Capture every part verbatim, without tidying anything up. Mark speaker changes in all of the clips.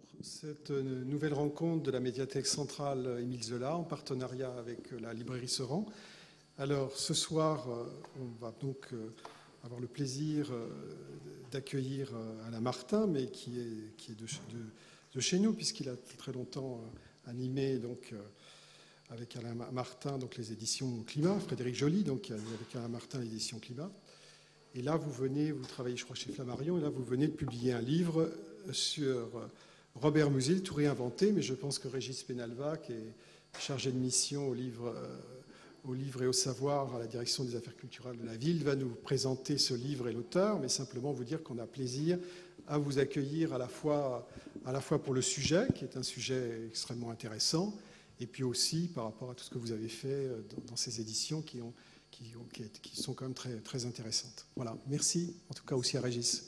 Speaker 1: cette nouvelle rencontre de la médiathèque centrale Émile Zola en partenariat avec la librairie Soran. Alors ce soir, on va donc avoir le plaisir d'accueillir Alain Martin, mais qui est, qui est de, de, de chez nous, puisqu'il a très longtemps animé donc, avec Alain Martin donc, les éditions Climat, Frédéric Joly, donc avec Alain Martin les éditions Climat. Et là, vous venez, vous travaillez, je crois, chez Flammarion, et là, vous venez de publier un livre sur Robert Musil, tout réinventé, mais je pense que Régis Penalva, qui est chargé de mission au livre, euh, au livre et au savoir à la direction des affaires culturelles de la ville, va nous présenter ce livre et l'auteur, mais simplement vous dire qu'on a plaisir à vous accueillir à la fois, à la fois pour le sujet, qui est un sujet extrêmement intéressant, et puis aussi par rapport à tout ce que vous avez fait dans, dans ces éditions qui, ont, qui, ont, qui sont quand même très, très intéressantes. Voilà, merci en tout cas aussi à Régis.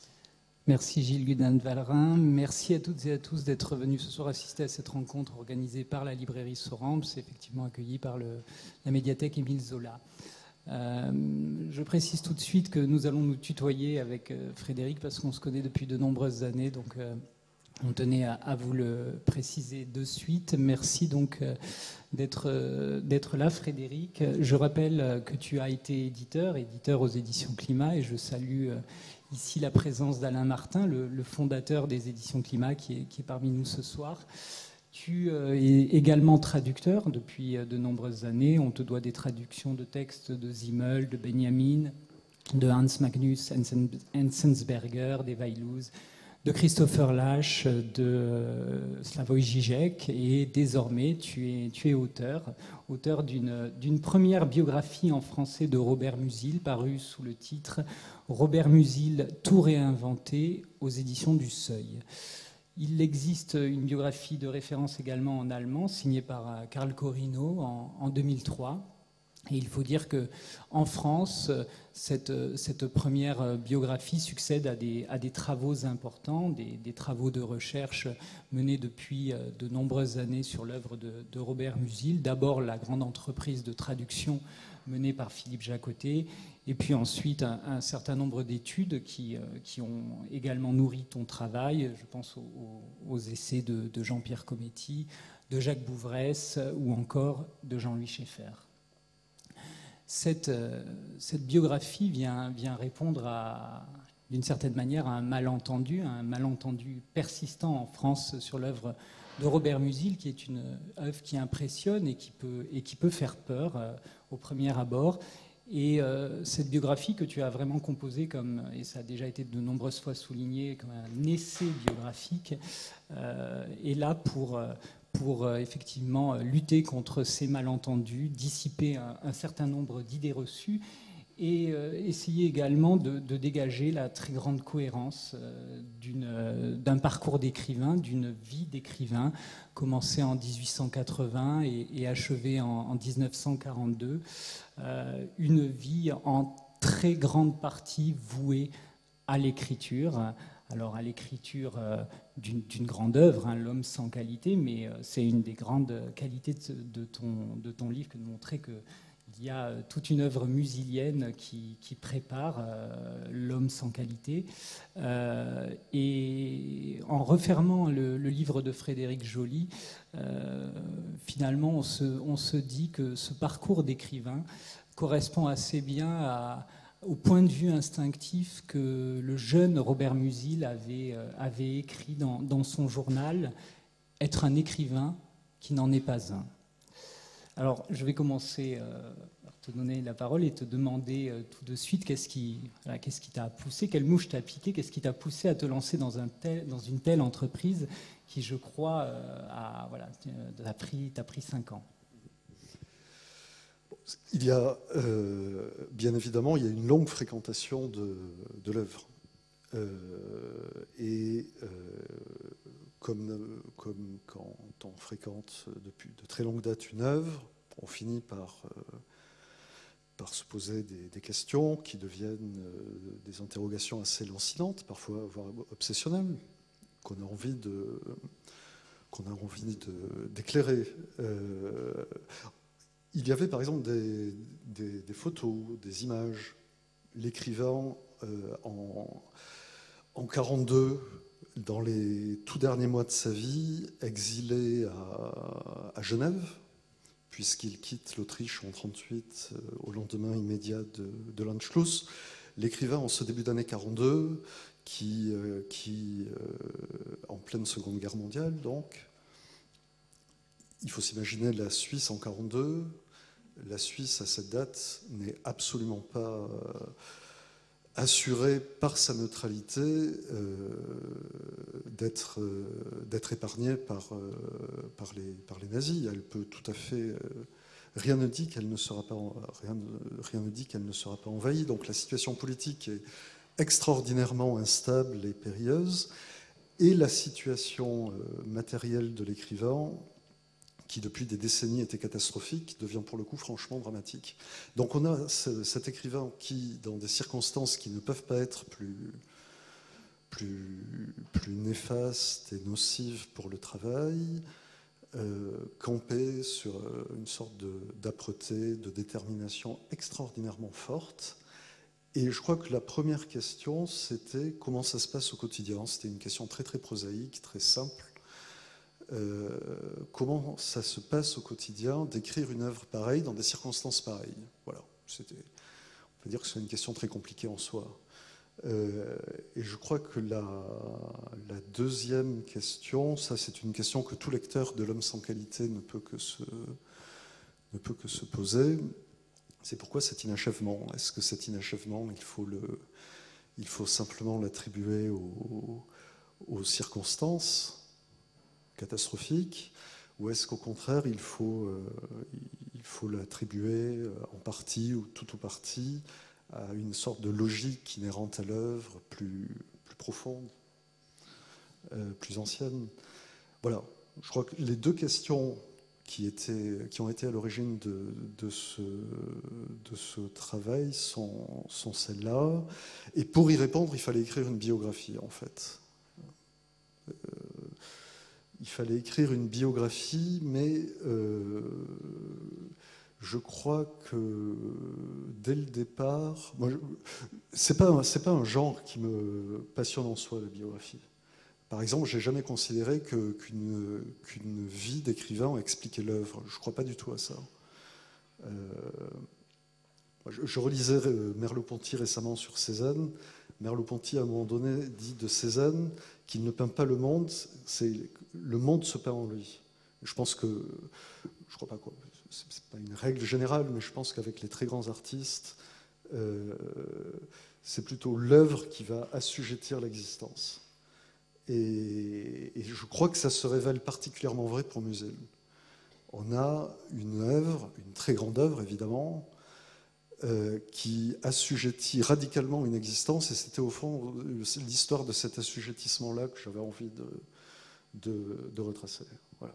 Speaker 2: Merci Gilles Gudin de Valrin. Merci à toutes et à tous d'être venus ce soir assister à cette rencontre organisée par la librairie Soran. C'est effectivement accueilli par le, la médiathèque Émile Zola. Euh, je précise tout de suite que nous allons nous tutoyer avec euh, Frédéric parce qu'on se connaît depuis de nombreuses années. Donc euh, on tenait à, à vous le préciser de suite. Merci donc euh, d'être euh, d'être là, Frédéric. Je rappelle que tu as été éditeur, éditeur aux éditions Climat, et je salue euh, ici la présence d'Alain Martin, le, le fondateur des éditions Climat, qui est, qui est parmi nous ce soir. Tu euh, es également traducteur depuis de nombreuses années. On te doit des traductions de textes de Zimmel, de Benjamin, de Hans Magnus Enzensberger, d'Eva Illouz, de Christopher Lasch, de Slavoj Žižek, et désormais tu es, tu es auteur, auteur d'une, d'une première biographie en français de Robert Musil, parue sous le titre Robert Musil, tout réinventé, aux éditions du Seuil. Il existe une biographie de référence également en allemand, signée par Karl Corino en, en deux mille trois. Et il faut dire qu'en France, cette, cette première biographie succède à des, à des travaux importants, des, des travaux de recherche menés depuis de nombreuses années sur l'œuvre de, de Robert Musil. D'abord, la grande entreprise de traduction menée par Philippe Jacotet, et puis ensuite un, un certain nombre d'études qui, qui ont également nourri ton travail. Je pense aux, aux essais de, de Jean-Pierre Cometti, de Jacques Bouvresse ou encore de Jean-Louis Schaeffer. Cette, cette biographie vient, vient répondre à, d'une certaine manière, à un malentendu, un malentendu persistant en France sur l'œuvre de Robert Musil, qui est une œuvre qui impressionne et qui peut, et qui peut faire peur euh, au premier abord. Et euh, cette biographie que tu as vraiment composée, comme, et ça a déjà été de nombreuses fois souligné, comme un essai biographique, euh, est là pour... Euh, pour euh, effectivement lutter contre ces malentendus, dissiper un, un certain nombre d'idées reçues et euh, essayer également de, de dégager la très grande cohérence euh, d'une, euh, d'un parcours d'écrivain, d'une vie d'écrivain, commencé en dix-huit cent quatre-vingts et, et achevé en, en dix-neuf cent quarante-deux. Euh, une vie en très grande partie vouée à l'écriture, alors à l'écriture euh, d'une, d'une grande œuvre, hein, L'homme sans qualité, mais euh, c'est une des grandes qualités de, de, ton, de ton livre que de montrer qu'il y a euh, toute une œuvre musilienne qui, qui prépare euh, L'homme sans qualité. Euh, et en refermant le, le livre de Frédéric Joly, euh, finalement on se, on se dit que ce parcours d'écrivain correspond assez bien à au point de vue instinctif que le jeune Robert Musil avait, euh, avait écrit dans, dans son journal, être un écrivain qui n'en est pas un. Alors, je vais commencer euh, par te donner la parole et te demander euh, tout de suite qu'est-ce qui, voilà, qu'est-ce qui t'a poussé, quelle mouche t'a piqué, qu'est-ce qui t'a poussé à te lancer dans, un tel, dans une telle entreprise qui, je crois, euh, a, voilà, t'a pris, t'a pris cinq ans.
Speaker 3: Il y a, euh, bien évidemment, il y a une longue fréquentation de, de l'œuvre. Euh, et euh, comme, comme quand on fréquente depuis de très longue date une œuvre, on finit par, euh, par se poser des, des questions qui deviennent euh, des interrogations assez lancinantes, parfois voire obsessionnelles, qu'on a envie de, qu'on a envie de, d'éclairer. Euh, Il y avait par exemple des, des, des photos, des images. L'écrivain euh, en, en quarante-deux dans les tout derniers mois de sa vie, exilé à, à Genève, puisqu'il quitte l'Autriche en mille neuf cent trente-huit, euh, au lendemain immédiat de, de l'Anschluss. L'écrivain, en ce début d'année quarante-deux, qui, euh, qui euh, en pleine Seconde Guerre mondiale, donc, il faut s'imaginer la Suisse en quarante-deux. La Suisse, à cette date, n'est absolument pas euh, assurée par sa neutralité euh, d'être euh, d'être épargnée par, euh, par, les, par les nazis. Elle peut tout à fait... Euh, rien ne dit qu'elle ne sera pas, rien, rien ne dit qu'elle ne sera pas envahie. Donc la situation politique est extraordinairement instable et périlleuse. Et la situation euh, matérielle de l'écrivain, qui depuis des décennies était catastrophique, devient pour le coup franchement dramatique. Donc on a ce, cet écrivain qui, dans des circonstances qui ne peuvent pas être plus, plus, plus néfastes et nocives pour le travail, euh, campait sur une sorte de, d'âpreté, de détermination extraordinairement forte. Et je crois que la première question, c'était comment ça se passe au quotidien. C'était une question très très prosaïque, très simple. Euh, comment ça se passe au quotidien d'écrire une œuvre pareille dans des circonstances pareilles. Voilà, c'était, on peut dire que c'est une question très compliquée en soi. Euh, et je crois que la, la deuxième question, ça c'est une question que tout lecteur de L'Homme sans qualité ne peut que se, ne peut que se poser. C'est pourquoi cet inachèvement? Est-ce que cet inachèvement, il faut, le, il faut simplement l'attribuer aux, aux circonstances catastrophique, ou est-ce qu'au contraire il faut, euh, il faut l'attribuer en partie ou tout ou partie à une sorte de logique inhérente à l'œuvre, plus, plus profonde, euh, plus ancienne? Voilà, je crois que les deux questions qui, étaient, qui ont été à l'origine de, de, ce, de ce travail sont, sont celles-là, et pour y répondre, il fallait écrire une biographie en fait. Euh, Il fallait écrire une biographie, mais euh, je crois que dès le départ, moi, c'est pas c'est pas un genre qui me passionne en soi, la biographie. Par exemple, j'ai jamais considéré que, qu'une qu'une vie d'écrivain expliquait l'œuvre. Je crois pas du tout à ça. Euh, je, je relisais Merleau-Ponty récemment sur Cézanne. Merleau-Ponty, à un moment donné, dit de Cézanne qu'il ne peint pas le monde, c'est le monde se peint en lui. Je pense que, je crois pas quoi, c'est pas une règle générale, mais je pense qu'avec les très grands artistes, euh, c'est plutôt l'œuvre qui va assujettir l'existence. Et, et je crois que ça se révèle particulièrement vrai pour Musil. On a une œuvre, une très grande œuvre évidemment, Euh, qui assujettit radicalement une existence, et c'était au fond l'histoire de cet assujettissement-là que j'avais envie de, de, de retracer. Voilà.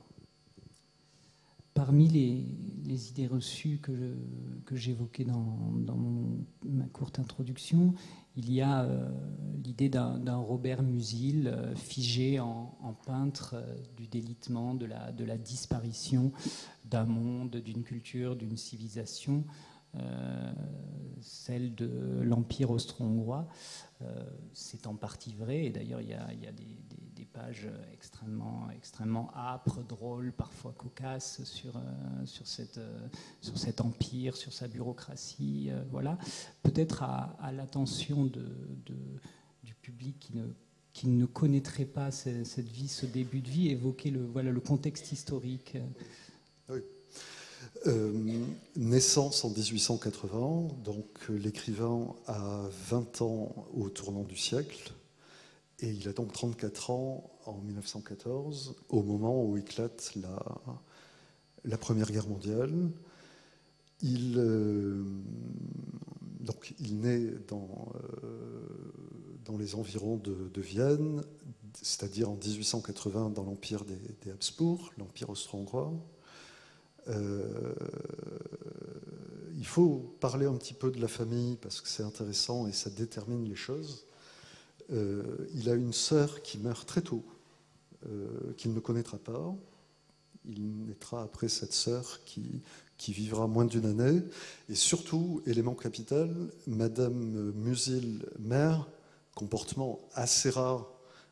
Speaker 2: Parmi les, les idées reçues que, je, que j'évoquais dans, dans mon, ma courte introduction, il y a euh, l'idée d'un, d'un Robert Musil euh, figé en, en peintre euh, du délitement, de la, de la disparition d'un monde, d'une culture, d'une civilisation. Euh, celle de l'Empire austro-hongrois. Euh, c'est en partie vrai, et d'ailleurs il y a, il y a des, des, des pages extrêmement, extrêmement âpres, drôles, parfois cocasses sur, euh, sur, cette, euh, sur cet empire, sur sa bureaucratie. Euh, voilà. Peut-être à, à l'attention de, de, du public qui ne, qui ne connaîtrait pas cette, cette vie, ce début de vie, évoquer le, voilà, le contexte historique.
Speaker 3: Oui. Euh, naissance en dix-huit cent quatre-vingts, donc l'écrivain a vingt ans au tournant du siècle, et il a donc trente-quatre ans en mille neuf cent quatorze, au moment où éclate la, la Première Guerre mondiale. Il, euh, donc, il naît dans, euh, dans les environs de, de Vienne, c'est-à-dire en dix-huit cent quatre-vingts dans l'Empire des, des Habsbourg, l'Empire austro-hongrois. Euh, il faut parler un petit peu de la famille parce que c'est intéressant et ça détermine les choses. Euh, il a une sœur qui meurt très tôt, euh, qu'il ne connaîtra pas. Il naîtra après cette sœur qui, qui vivra moins d'une année. Et surtout, élément capital, Madame Musil, mère, comportement assez rare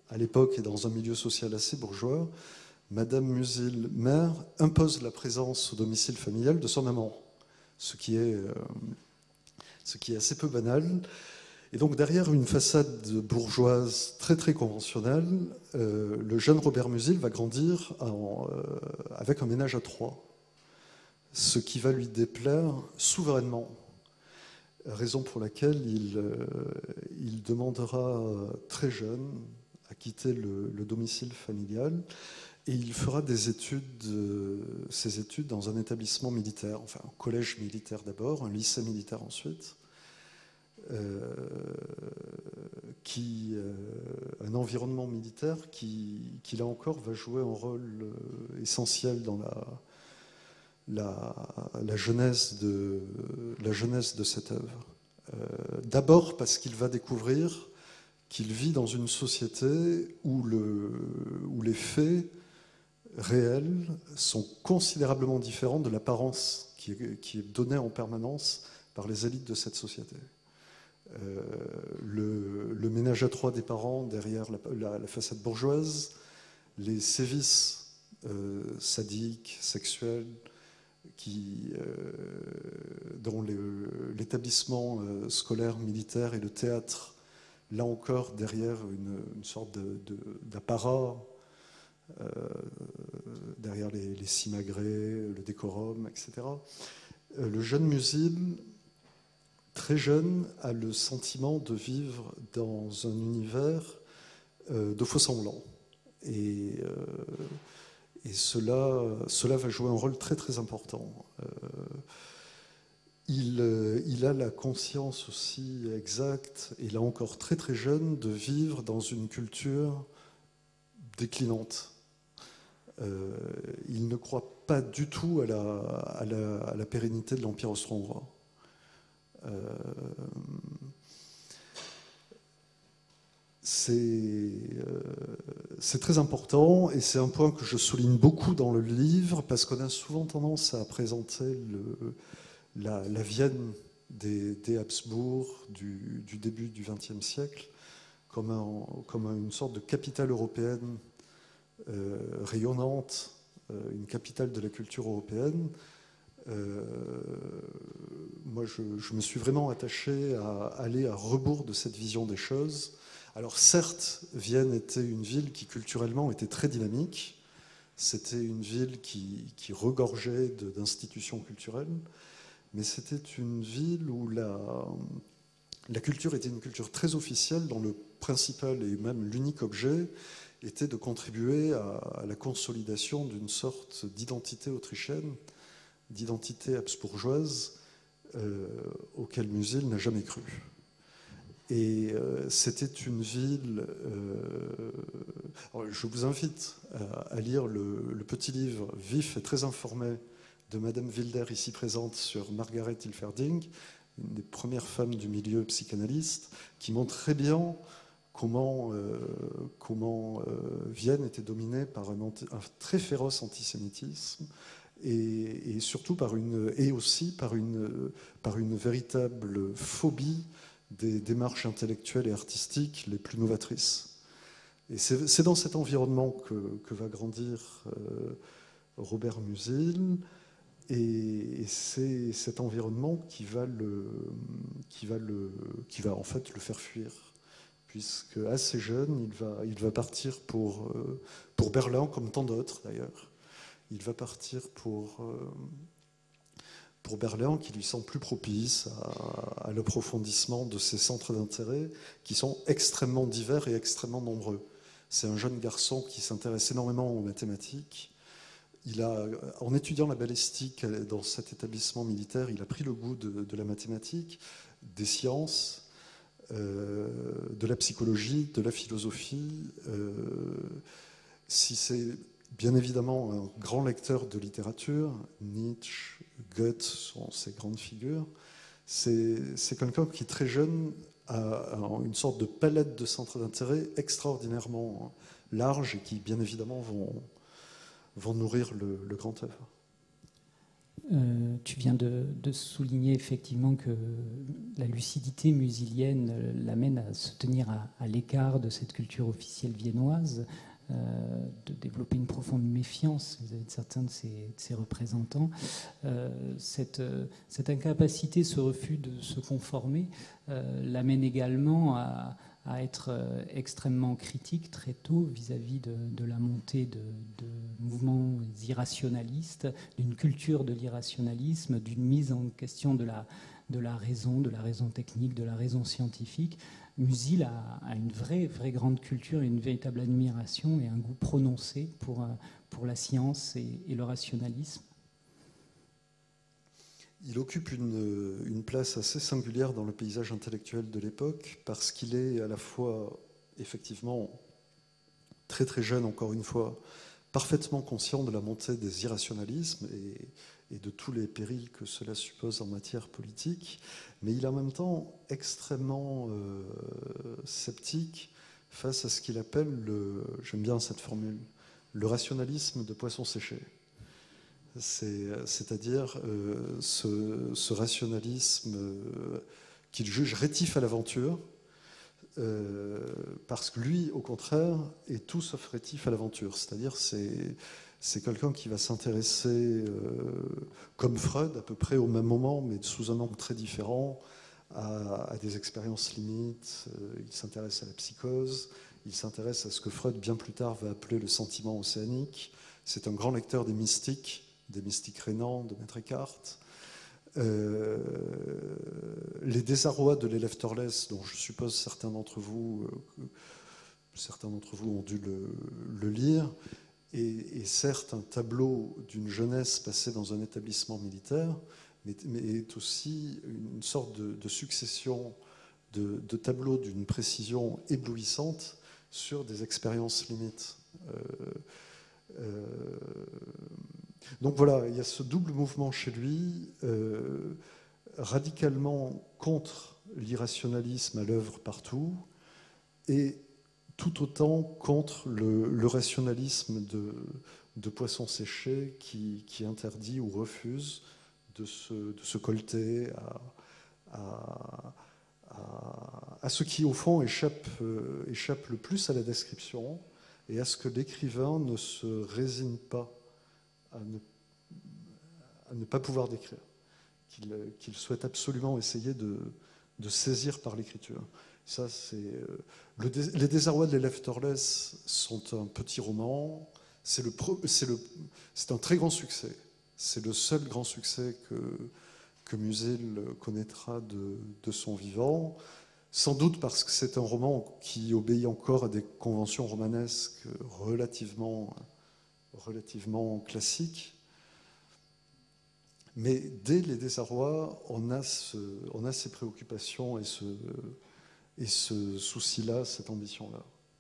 Speaker 3: à l'époque et dans un milieu social assez bourgeois, Madame Musil, mère, impose la présence au domicile familial de son amant, ce qui est, euh, ce qui est assez peu banal. Et donc derrière une façade bourgeoise très très conventionnelle, euh, le jeune Robert Musil va grandir en, euh, avec un ménage à trois, ce qui va lui déplaire souverainement. Raison pour laquelle il, euh, il demandera très jeune à quitter le, le domicile familial et il fera des études, euh, ses études dans un établissement militaire, enfin un collège militaire d'abord, un lycée militaire ensuite, euh, qui, euh, un environnement militaire qui, qui, là encore, va jouer un rôle euh, essentiel dans la, la, la, genèse, de, la genèse de cette œuvre. Euh, D'abord parce qu'il va découvrir qu'il vit dans une société où, le, où les faits réels sont considérablement différents de l'apparence qui est, qui est donnée en permanence par les élites de cette société. Euh, le, le ménage à trois des parents derrière la, la, la façade bourgeoise, les sévices euh, sadiques, sexuels, qui, euh, dont l'établissement euh, scolaire, militaire et le théâtre, là encore derrière une, une sorte d'apparat, de, euh, derrière les, les simagrées, le décorum, et cetera. Euh, le jeune Musil, très jeune, a le sentiment de vivre dans un univers euh, de faux-semblants. Et, euh, et cela, cela va jouer un rôle très très important. Euh, il, euh, il a la conscience aussi exacte, et là encore très très jeune, de vivre dans une culture déclinante. Euh, il ne croit pas du tout à la, à la, à la pérennité de l'Empire austro-hongrois. Euh, c'est euh, très important et c'est un point que je souligne beaucoup dans le livre parce qu'on a souvent tendance à présenter le, la, la Vienne des, des Habsbourg du, du début du vingtième siècle comme, un, comme une sorte de capitale européenne euh, rayonnante, euh, une capitale de la culture européenne. Euh, moi, je, je me suis vraiment attaché à aller à rebours de cette vision des choses. Alors certes, Vienne était une ville qui culturellement était très dynamique. C'était une ville qui, qui regorgeait d'institutions culturelles, mais c'était une ville où la, la culture était une culture très officielle dont le principal et même l'unique objet était de contribuer à, à la consolidation d'une sorte d'identité autrichienne, d'identité habsbourgeoise euh, auquel Musil n'a jamais cru. Et euh, c'était une ville... Euh, alors je vous invite à, à lire le, le petit livre vif et très informé de Madame Wilder, ici présente, sur Margaret Hilferding, une des premières femmes du milieu psychanalyste, qui montre très bien comment, euh, comment euh, Vienne était dominée par un, anti, un très féroce antisémitisme, Et, et surtout par une, et aussi par une, par une véritable phobie des démarches intellectuelles et artistiques les plus novatrices. Et c'est dans cet environnement que, que va grandir euh, Robert Musil, et, et c'est cet environnement qui va, le, qui, va le, qui va en fait le faire fuir, puisque assez jeune, il va, il va partir pour, pour Berlin, comme tant d'autres d'ailleurs. Il va partir pour, euh, pour Berlin, qui lui semble plus propice à, à l'approfondissement de ses centres d'intérêt, qui sont extrêmement divers et extrêmement nombreux. C'est un jeune garçon qui s'intéresse énormément aux mathématiques. Il a, en étudiant la balistique dans cet établissement militaire, il a pris le goût de, de la mathématique, des sciences, euh, de la psychologie, de la philosophie. Euh, si c'est... Bien évidemment, un grand lecteur de littérature, Nietzsche, Goethe sont ses grandes figures. C'est quelqu'un qui, très jeune, a une sorte de palette de centres d'intérêt extraordinairement large et qui, bien évidemment, vont, vont nourrir le, le grand œuvre.
Speaker 2: Euh, tu viens de, de souligner effectivement que la lucidité musilienne l'amène à se tenir à, à l'écart de cette culture officielle viennoise, euh, de développer une profonde méfiance vis-à-vis de certains de ses, de ses représentants. Euh, cette, cette incapacité, ce refus de se conformer, euh, l'amène également à, à être extrêmement critique très tôt vis-à-vis de, de la montée de, de mouvements irrationalistes, d'une culture de l'irrationalisme, d'une mise en question de la, de la raison, de la raison technique, de la raison scientifique. Musil a, a une vraie, vraie grande culture et une véritable admiration et un goût prononcé pour, pour la science et, et le rationalisme.
Speaker 3: Il occupe une, une place assez singulière dans le paysage intellectuel de l'époque parce qu'il est à la fois, effectivement, très très jeune, encore une fois, parfaitement conscient de la montée des irrationalismes et, et de tous les périls que cela suppose en matière politique, mais il est en même temps extrêmement euh, sceptique face à ce qu'il appelle, le, j'aime bien cette formule, le rationalisme de poisson séché. C'est, c'est-à-dire euh, ce, ce rationalisme euh, qu'il juge rétif à l'aventure, euh, parce que lui, au contraire, est tout sauf rétif à l'aventure. C'est-à-dire c'est, c'est quelqu'un qui va s'intéresser, euh, comme Freud, à peu près au même moment, mais sous un angle très différent, à, à des expériences limites. Euh, il s'intéresse à la psychose, il s'intéresse à ce que Freud, bien plus tard, va appeler le sentiment océanique. C'est un grand lecteur des mystiques, des mystiques rénants, de Maître Eckhart. Euh, les désarrois de l'élève Torlès, dont je suppose certains d'entre vous, euh, certains d'entre vous ont dû le, le lire, est, est certes un tableau d'une jeunesse passée dans un établissement militaire, mais, mais est aussi une sorte de, de succession de, de tableaux d'une précision éblouissante sur des expériences limites. Euh, euh, Donc voilà, il y a ce double mouvement chez lui, euh, radicalement contre l'irrationalisme à l'œuvre partout, et tout autant contre le, le rationalisme de, de poisson séché qui, qui interdit ou refuse de se, de se colter à, à, à, à ce qui, au fond, échappe, euh, échappe le plus à la description et à ce que l'écrivain ne se résigne pas à ne, à ne pas pouvoir décrire, qu'il, qu'il souhaite absolument essayer de, de saisir par l'écriture. Ça, c'est, euh, le, les désarrois de l'élève Torlès sont un petit roman, c'est, le, c'est, le, c'est un très grand succès, c'est le seul grand succès que, que Musil connaîtra de, de son vivant, sans doute parce que c'est un roman qui obéit encore à des conventions romanesques relativement, relativement classiques. Mais dès les désarrois, on a, ce, on a ces préoccupations et ce, et ce souci-là, cette ambition-là.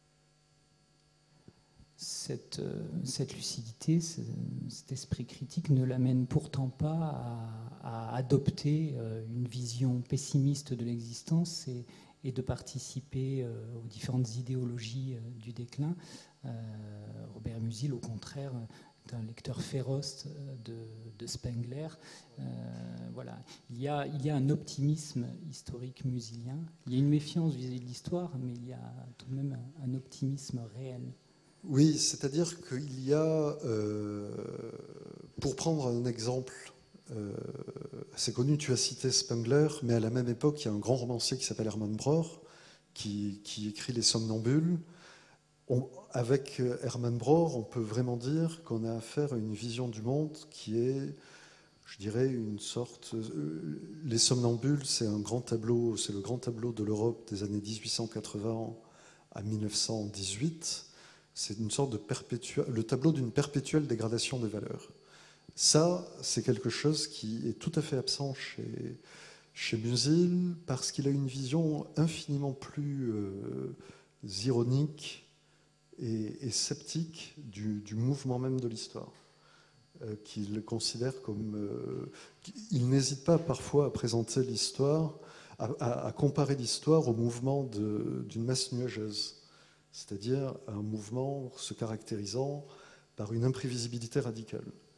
Speaker 2: Cette, cette lucidité, cet esprit critique ne l'amène pourtant pas à, à adopter une vision pessimiste de l'existence et, et de participer aux différentes idéologies du déclin. Robert Musil, au contraire, est un lecteur féroce de, de Spengler. Euh, voilà. il, y a, il y a un optimisme historique musilien. Il y a une méfiance vis-à-vis de l'histoire, mais il y a tout de même un, un optimisme réel.
Speaker 3: Oui, c'est-à-dire qu'il y a, euh, pour prendre un exemple euh, assez connu, tu as cité Spengler, mais à la même époque, il y a un grand romancier qui s'appelle Hermann Brohr, qui, qui écrit Les Somnambules. On, avec Hermann Brohr, on peut vraiment dire qu'on a affaire à une vision du monde qui est, je dirais, une sorte... Euh, Les Somnambules, c'est un grand tableau, c'est le grand tableau de l'Europe des années dix-huit cent quatre-vingts à mille neuf cent dix-huit. C'est une sorte de perpétuel, le tableau d'une perpétuelle dégradation des valeurs. Ça, c'est quelque chose qui est tout à fait absent chez, chez Musil, parce qu'il a une vision infiniment plus euh, ironique et, et sceptique du, du mouvement même de l'histoire, euh, qu'il considère comme... Euh, il n'hésite pas parfois à présenter l'histoire, à, à, à comparer l'histoire au mouvement de, d'une masse nuageuse, c'est-à-dire un mouvement se caractérisant par une imprévisibilité radicale.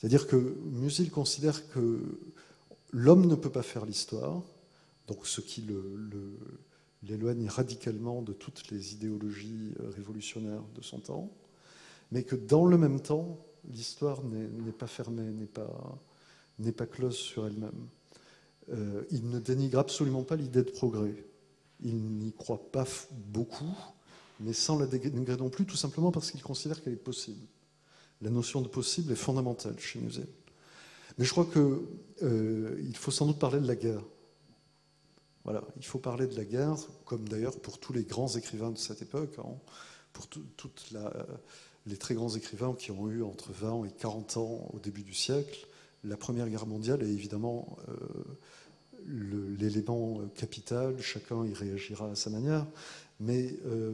Speaker 3: C'est-à-dire que Musil considère que l'homme ne peut pas faire l'histoire, donc ce qui le, le, l'éloigne radicalement de toutes les idéologies révolutionnaires de son temps, mais que dans le même temps, l'histoire n'est, n'est pas fermée, n'est pas, n'est pas close sur elle-même. Euh, il ne dénigre absolument pas l'idée de progrès. Il n'y croit pas beaucoup, mais sans la dénigrer non plus, tout simplement parce qu'il considère qu'elle est possible. La notion de possible est fondamentale chez Musil. Mais je crois qu'il euh, faut sans doute parler de la guerre. Voilà, il faut parler de la guerre, comme d'ailleurs pour tous les grands écrivains de cette époque, hein, pour toutes les très grands écrivains qui ont eu entre vingt et quarante ans au début du siècle. La Première Guerre mondiale est évidemment euh, le, l'élément capital, chacun y réagira à sa manière, mais euh,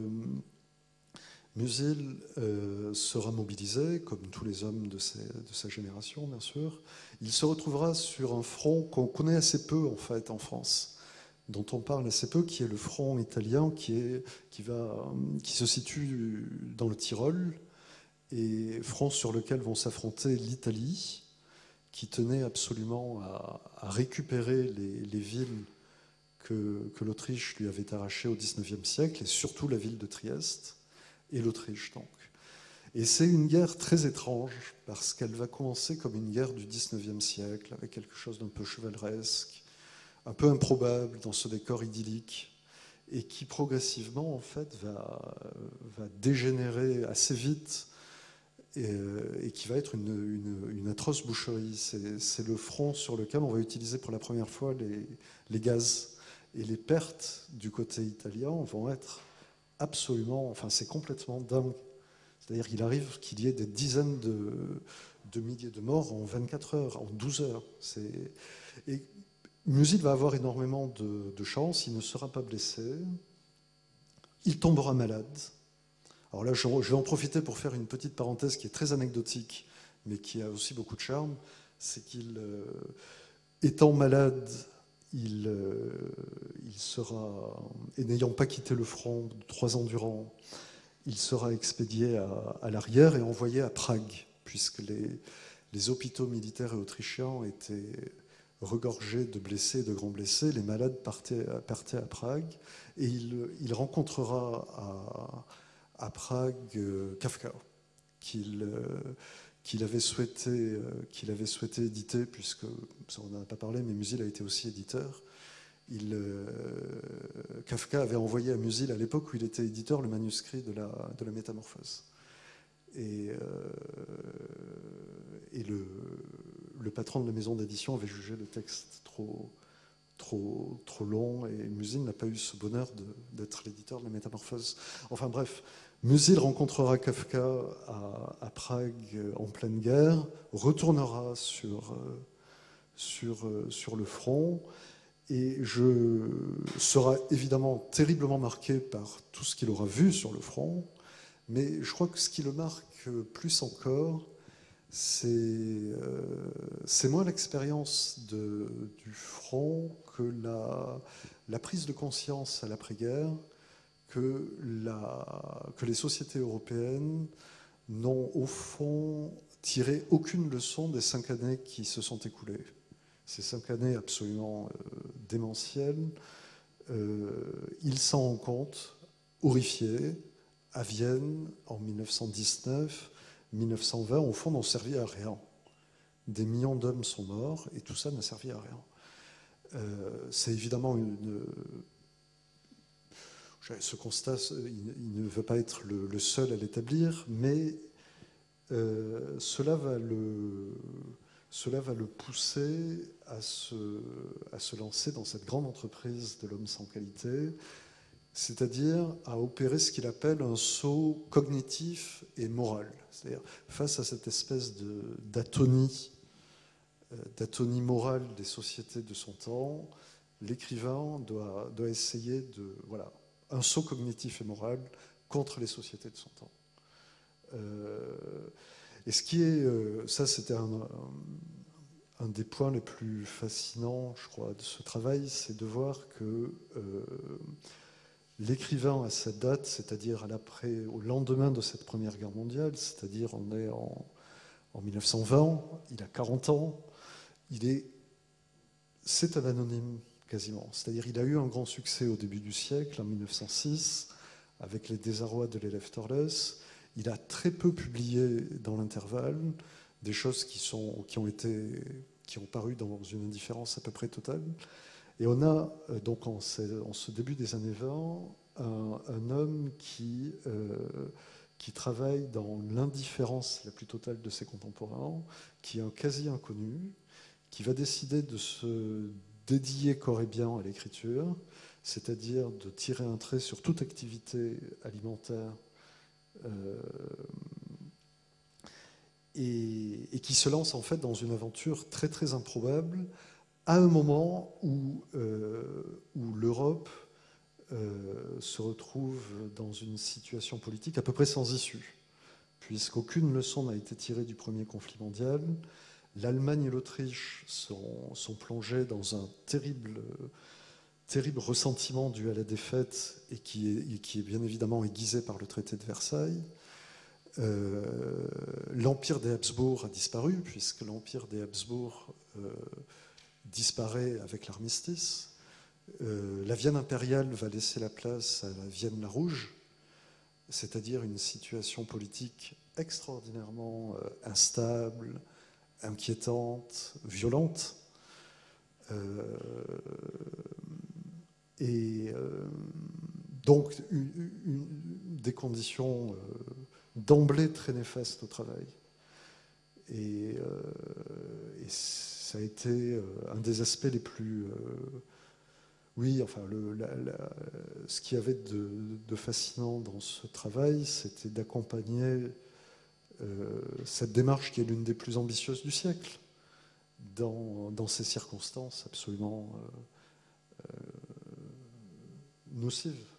Speaker 3: Musil euh, sera mobilisé, comme tous les hommes de, ses, de sa génération, bien sûr. Il se retrouvera sur un front qu'on connaît assez peu, en fait, en France, dont on parle assez peu, qui est le front italien, qui, est, qui, va, qui se situe dans le Tyrol, et front sur lequel vont s'affronter l'Italie, qui tenait absolument à, à récupérer les, les villes que, que l'Autriche lui avait arrachées au dix-neuvième siècle, et surtout la ville de Trieste, et l'Autriche, donc. Et c'est une guerre très étrange, parce qu'elle va commencer comme une guerre du dix-neuvième siècle, avec quelque chose d'un peu chevaleresque, un peu improbable dans ce décor idyllique, et qui progressivement, en fait, va, va dégénérer assez vite, et, et qui va être une, une, une atroce boucherie. C'est, c'est le front sur lequel on va utiliser pour la première fois les, les gaz. Et les pertes du côté italien vont être absolument, enfin c'est complètement dingue. C'est-à-dire qu'il arrive qu'il y ait des dizaines de, de milliers de morts en vingt-quatre heures, en douze heures. C'est... Et Musil va avoir énormément de, de chance, il ne sera pas blessé, il tombera malade. Alors là, je vais en profiter pour faire une petite parenthèse qui est très anecdotique, mais qui a aussi beaucoup de charme, c'est qu'il, euh, étant malade, il, euh, il sera, et n'ayant pas quitté le front trois ans durant, il sera expédié à, à l'arrière et envoyé à Prague, puisque les, les hôpitaux militaires et autrichiens étaient regorgés de blessés et de grands blessés. Les malades partaient, partaient à Prague, et il, il rencontrera à, à Prague euh, Kafka, qu'il... Euh, qu'il avait souhaité, euh, qu'il avait souhaité éditer, puisque, ça on n'en a pas parlé, mais Musil a été aussi éditeur. Il, euh, Kafka avait envoyé à Musil, à l'époque où il était éditeur, le manuscrit de la, de la Métamorphose. Et, euh, et le, le patron de la maison d'édition avait jugé le texte trop, trop, trop long, et Musil n'a pas eu ce bonheur de, d'être l'éditeur de la Métamorphose. Enfin bref, Musil rencontrera Kafka à, à Prague en pleine guerre, retournera sur, sur, sur le front, et je sera évidemment terriblement marqué par tout ce qu'il aura vu sur le front, mais je crois que ce qui le marque plus encore, c'est, euh, c'est moins l'expérience de, du front que la, la prise de conscience à l'après-guerre que, la, que les sociétés européennes n'ont au fond tiré aucune leçon des cinq années qui se sont écoulées. Ces cinq années absolument euh, démentielles, euh, ils s'en rendent compte, horrifiés, à Vienne en mille neuf cent dix-neuf, mille neuf cent vingt, au fond, n'ont servi à rien. Des millions d'hommes sont morts et tout ça n'a servi à rien. Euh, c'est évidemment une... Ce constat, il ne veut pas être le, le seul à l'établir, mais euh, cela va le, cela va le pousser à se, à se lancer dans cette grande entreprise de l'homme sans qualité, c'est-à-dire à opérer ce qu'il appelle un saut cognitif et moral. C'est-à-dire face à cette espèce de, d'atonie, euh, d'atonie morale des sociétés de son temps, l'écrivain doit, doit essayer de... Voilà, un saut cognitif et moral contre les sociétés de son temps. Euh, et ce qui est, euh, ça c'était un, un, un des points les plus fascinants, je crois, de ce travail, c'est de voir que euh, l'écrivain à cette date, c'est-à-dire à l'après, au lendemain de cette Première Guerre mondiale, c'est-à-dire on est en, en mille neuf cent vingt, il a quarante ans, il est, c'est un anonyme quasiment. C'est-à-dire il a eu un grand succès au début du siècle, en mille neuf cent six, avec les désarrois de l'élève Torless. Il a très peu publié dans l'intervalle, des choses qui, sont, qui, ont été, qui ont paru dans une indifférence à peu près totale. Et on a donc en ce, en ce début des années vingt un, un homme qui, euh, qui travaille dans l'indifférence la plus totale de ses contemporains, qui est un quasi-inconnu, qui va décider de se dédier corps et bien à l'écriture, c'est-à-dire de tirer un trait sur toute activité alimentaire euh, et, et qui se lance en fait dans une aventure très très improbable à un moment où, euh, où l'Europe euh, se retrouve dans une situation politique à peu près sans issue, puisqu'aucune leçon n'a été tirée du premier conflit mondial. L'Allemagne et l'Autriche sont, sont plongées dans un terrible, terrible ressentiment dû à la défaite et qui est, et qui est bien évidemment aiguisé par le traité de Versailles. Euh, L'empire des Habsbourg a disparu, puisque l'empire des Habsbourg euh, disparaît avec l'armistice. Euh, la Vienne impériale va laisser la place à la Vienne la Rouge, c'est-à-dire une situation politique extraordinairement euh, instable, inquiétante, violente. Euh, et euh, donc une, une, des conditions euh, d'emblée très néfastes au travail. Et, euh, et ça a été euh, un des aspects les plus... Euh, oui, enfin, le, la, la, ce qu'il y avait de, de fascinant dans ce travail, c'était d'accompagner euh, cette démarche qui est l'une des plus ambitieuses du siècle, dans, dans ces circonstances absolument euh, euh, nocives.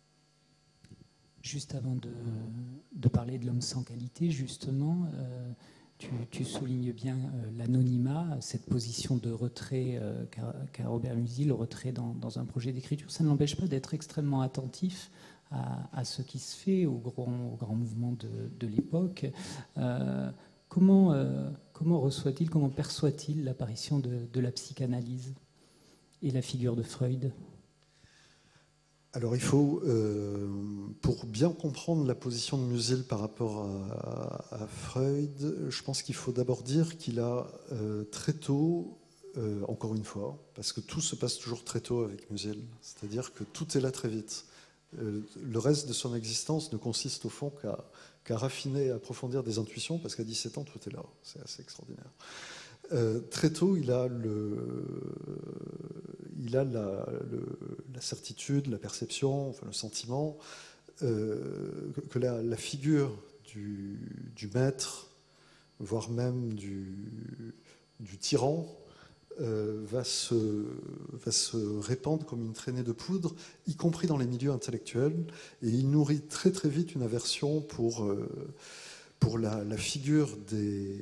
Speaker 2: Juste avant de, de parler de l'homme sans qualité, justement, euh, tu, tu soulignes bien euh, l'anonymat, cette position de retrait euh, qu'a, qu'a Robert Musil, le retrait dans, dans un projet d'écriture. Ça ne l'empêche pas d'être extrêmement attentif à, à ce qui se fait, au grand, au grand mouvement de, de l'époque. Euh, comment, euh, comment reçoit-il, comment perçoit-il l'apparition de, de la psychanalyse et la figure de Freud ?
Speaker 3: Alors il faut, euh, pour bien comprendre la position de Musil par rapport à, à, à Freud, je pense qu'il faut d'abord dire qu'il a euh, très tôt, euh, encore une fois, parce que tout se passe toujours très tôt avec Musil, c'est-à-dire que tout est là très vite. Euh, le reste de son existence ne consiste au fond qu'à, qu'à raffiner et approfondir des intuitions, parce qu'à dix-sept ans, tout est là. C'est assez extraordinaire. Euh, très tôt, il a, le, il a la, le, la certitude, la perception, enfin le sentiment euh, que, que la, la figure du, du maître, voire même du, du tyran, euh, va, se, va se répandre comme une traînée de poudre, y compris dans les milieux intellectuels, et il nourrit très très vite une aversion pour, euh, pour la, la figure des...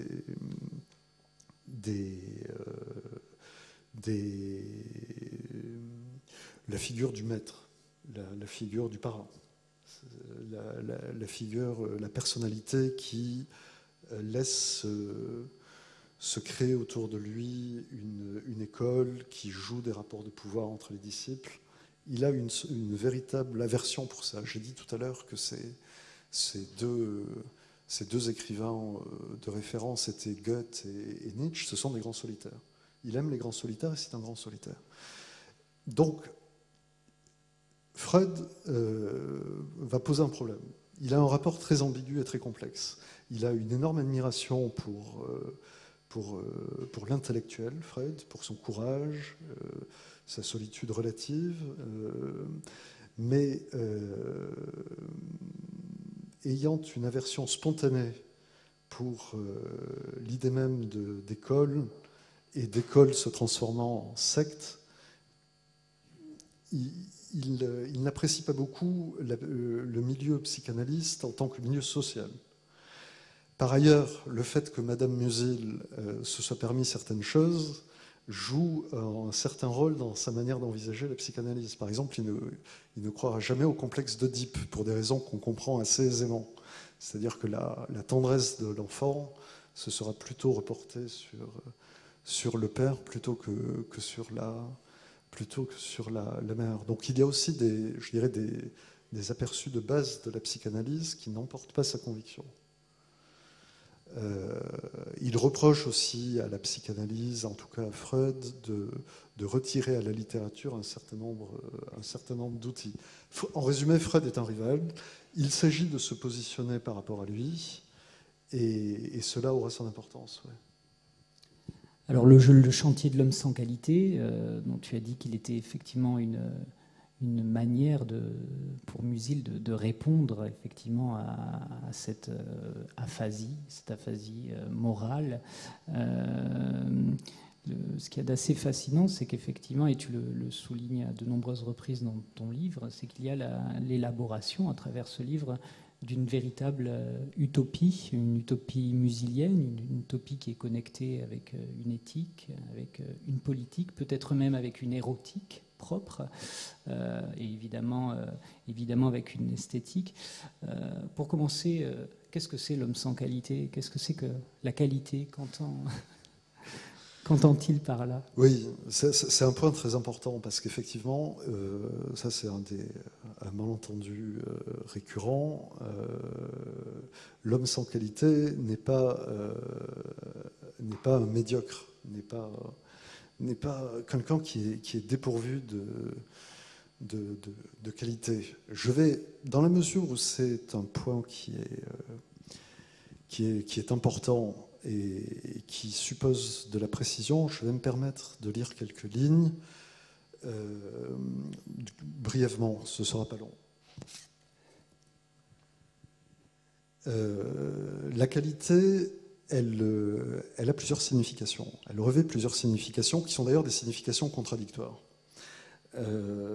Speaker 3: Des, euh, des, la figure du maître, la, la figure du parrain, la, la, la figure, la personnalité qui laisse euh, se créer autour de lui une, une école qui joue des rapports de pouvoir entre les disciples. Il a une, une véritable aversion pour ça. J'ai dit tout à l'heure que ces, ces deux... Ces deux écrivains de référence étaient Goethe et, et Nietzsche, ce sont des grands solitaires. Il aime les grands solitaires et c'est un grand solitaire. Donc, Freud euh, va poser un problème. Il a un rapport très ambigu et très complexe. Il a une énorme admiration pour, euh, pour, euh, pour l'intellectuel, Freud, pour son courage, euh, sa solitude relative, euh, mais... Euh, ayant une aversion spontanée pour euh, l'idée même de, d'école, et d'école se transformant en secte, il, il, il n'apprécie pas beaucoup la, le milieu psychanalyste en tant que milieu social. Par ailleurs, le fait que Madame Musil euh, se soit permis certaines choses joue un certain rôle dans sa manière d'envisager la psychanalyse. Par exemple, il ne, il ne croira jamais au complexe d'Oedipe, pour des raisons qu'on comprend assez aisément. C'est-à-dire que la, la tendresse de l'enfant ce sera plutôt reporté sur, sur le père plutôt que, que sur, la, plutôt que sur la, la mère. Donc il y a aussi des, je dirais des, des aperçus de base de la psychanalyse qui n'emportent pas sa conviction. Euh, il reproche aussi à la psychanalyse, en tout cas à Freud, de, de retirer à la littérature un certain nombre, un certain nombre d'outils. En résumé, Freud est un rival. Il s'agit de se positionner par rapport à lui, et, et cela aura son importance. Ouais.
Speaker 2: Alors le, jeu, le chantier de l'homme sans qualité, euh, dont tu as dit qu'il était effectivement une, une manière de, pour Musil de, de répondre effectivement à, à cette euh, aphasie, cette aphasie euh, morale. Euh, le, ce qu'il y a d'assez fascinant, c'est qu'effectivement, et tu le, le soulignes à de nombreuses reprises dans ton livre, c'est qu'il y a la, l'élaboration à travers ce livre d'une véritable utopie, une utopie musilienne, une, une utopie qui est connectée avec une éthique, avec une politique, peut-être même avec une érotique propre, euh, et évidemment, euh, évidemment avec une esthétique. Euh, pour commencer, euh, qu'est-ce que c'est l'homme sans qualité? Qu'est-ce que c'est que la qualité? Qu'entend, qu'entend-il par là?
Speaker 3: Oui, c'est, c'est un point très important parce qu'effectivement, euh, ça c'est un des un malentendu euh, récurrent. Euh, l'homme sans qualité n'est pas euh, n'est pas un médiocre, n'est pas n'est pas quelqu'un qui est, qui est dépourvu de, de, de, de qualité. Je vais, dans la mesure où c'est un point qui est, euh, qui est, qui est important et, et qui suppose de la précision, je vais me permettre de lire quelques lignes euh, brièvement, ce ne sera pas long. Euh, la qualité... Elle, elle a plusieurs significations. Elle revêt plusieurs significations qui sont d'ailleurs des significations contradictoires. Euh,